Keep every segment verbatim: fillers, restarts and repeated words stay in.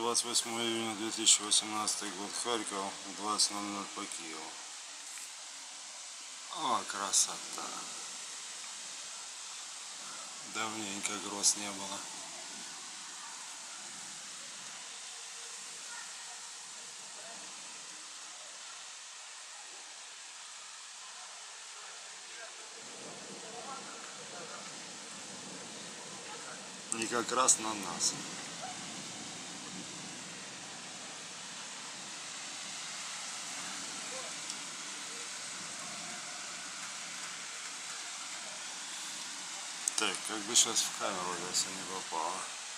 двадцать восьмое июня две тысячи восемнадцатый год, Харьков, двадцать ноль ноль по Киеву. О, красота! Давненько гроз не было. И как раз на нас. Так, как бы сейчас в камеру, если не попало.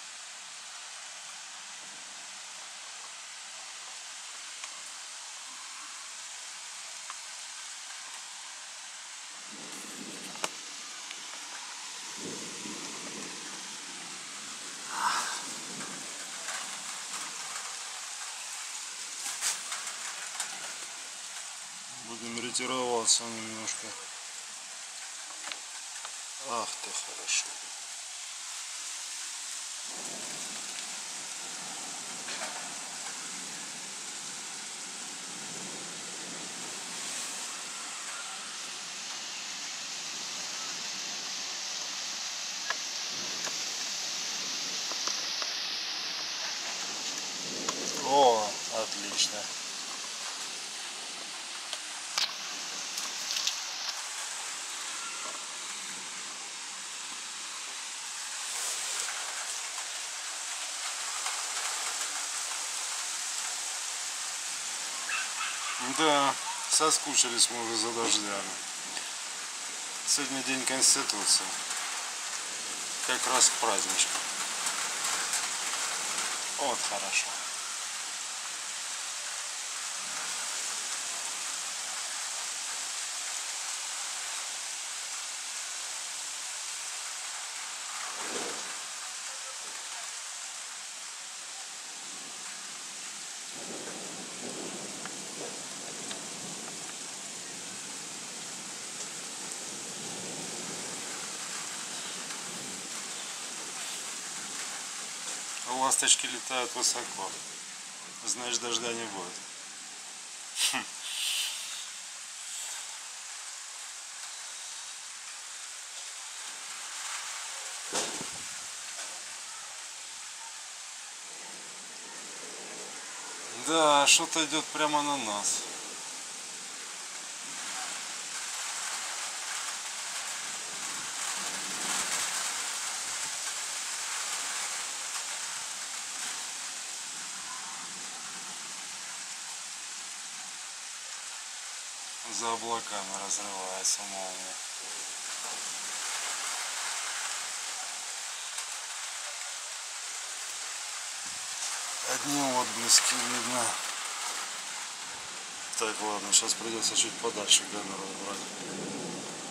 Будем ретироваться немножко. Ах ты, хорошо. О, отлично. Да, соскучились мы уже за дождями. Сегодня день Конституции. Как раз к праздничку. Вот хорошо. Ласточки летают высоко. Знаешь, дождя не будет. Хм. Да, что-то идет прямо на нас. За облаками разрывается молния. Одни отблески видно. Так, ладно, сейчас придется чуть подальше камеру убрать.